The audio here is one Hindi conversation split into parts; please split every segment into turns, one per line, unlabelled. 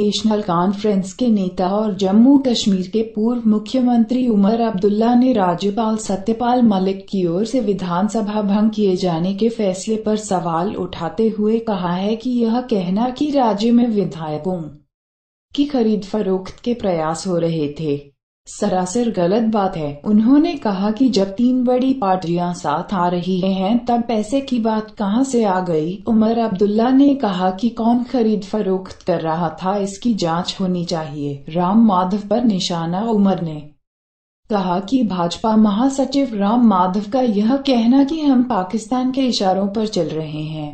नेशनल कॉन्फ्रेंस के नेता और जम्मू कश्मीर के पूर्व मुख्यमंत्री उमर अब्दुल्ला ने राज्यपाल सत्यपाल मलिक की ओर से विधानसभा भंग किए जाने के फैसले पर सवाल उठाते हुए कहा है कि यह कहना कि राज्य में विधायकों की खरीद फरोख्त के प्रयास हो रहे थे सरासर गलत बात है। उन्होंने कहा कि जब तीन बड़ी पार्टियां साथ आ रही हैं तब पैसे की बात कहां से आ गई। उमर अब्दुल्ला ने कहा कि कौन खरीद फरोख्त कर रहा था इसकी जांच होनी चाहिए। राम माधव पर निशाना। उमर ने कहा कि भाजपा महासचिव राम माधव का यह कहना कि हम पाकिस्तान के इशारों पर चल रहे हैं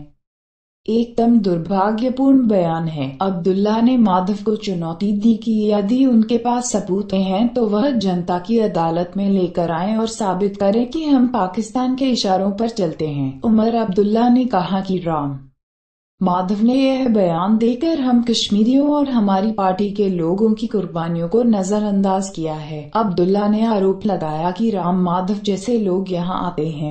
एकदम दुर्भाग्यपूर्ण बयान है। अब्दुल्ला ने माधव को चुनौती दी कि यदि उनके पास सबूत हैं तो वह जनता की अदालत में लेकर आएं और साबित करें कि हम पाकिस्तान के इशारों पर चलते हैं। उमर अब्दुल्ला ने कहा कि राम माधव ने यह बयान देकर हम कश्मीरियों और हमारी पार्टी के लोगों की कुर्बानियों को नजरअंदाज किया है। अब्दुल्ला ने आरोप लगाया कि राम माधव जैसे लोग यहाँ आते हैं,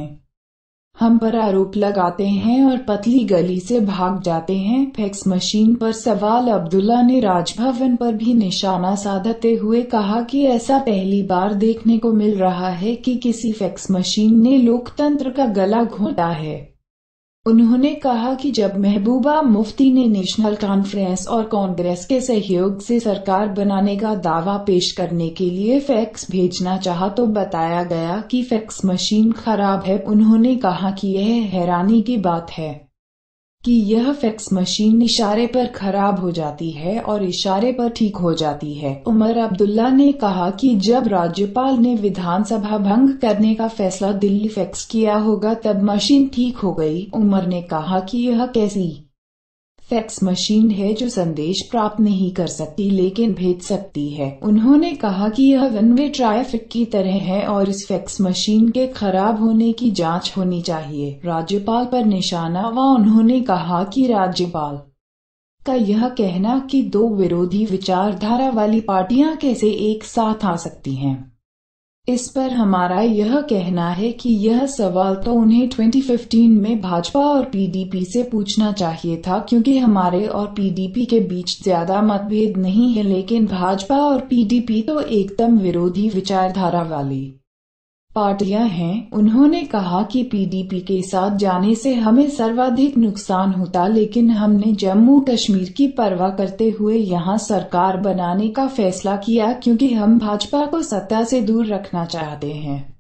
हम पर आरोप लगाते हैं और पतली गली से भाग जाते हैं। फैक्स मशीन पर सवाल। अब्दुल्ला ने राजभवन पर भी निशाना साधते हुए कहा कि ऐसा पहली बार देखने को मिल रहा है कि किसी फैक्स मशीन ने लोकतंत्र का गला घोंटा है। उन्होंने कहा कि जब महबूबा मुफ्ती ने नेशनल कॉन्फ्रेंस और कांग्रेस के सहयोग से सरकार बनाने का दावा पेश करने के लिए फैक्स भेजना चाहा तो बताया गया कि फैक्स मशीन खराब है। उन्होंने कहा कि यह हैरानी की बात है कि यह फैक्स मशीन इशारे पर खराब हो जाती है और इशारे पर ठीक हो जाती है। उमर अब्दुल्ला ने कहा कि जब राज्यपाल ने विधानसभा भंग करने का फैसला दिल्ली फैक्स किया होगा तब मशीन ठीक हो गई। उमर ने कहा कि यह कैसी फैक्स मशीन है जो संदेश प्राप्त नहीं कर सकती लेकिन भेज सकती है। उन्होंने कहा कि यह वन वे ट्रैफिक की तरह है और इस फैक्स मशीन के खराब होने की जांच होनी चाहिए। राज्यपाल पर निशाना। व उन्होंने कहा कि राज्यपाल का यह कहना कि दो विरोधी विचारधारा वाली पार्टियां कैसे एक साथ आ सकती हैं, इस पर हमारा यह कहना है कि यह सवाल तो उन्हें 2015 में भाजपा और पीडीपी से पूछना चाहिए था, क्योंकि हमारे और पीडीपी के बीच ज्यादा मतभेद नहीं है, लेकिन भाजपा और पीडीपी तो एकदम विरोधी विचारधारा वाली पार्टियां हैं। उन्होंने कहा कि पीडीपी के साथ जाने से हमें सर्वाधिक नुकसान होता, लेकिन हमने जम्मू कश्मीर की परवाह करते हुए यहां सरकार बनाने का फैसला किया क्योंकि हम भाजपा को सत्ता से दूर रखना चाहते हैं।